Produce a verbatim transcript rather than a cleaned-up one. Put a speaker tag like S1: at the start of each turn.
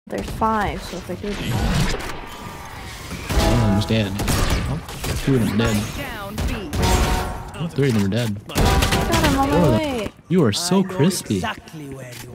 S1: There's five, so if I do it,
S2: I don't understand. Oh, two of them are dead. Oh, three of them are dead.
S1: God, I'm on my way.
S2: You are so crispy.
S3: Exactly where you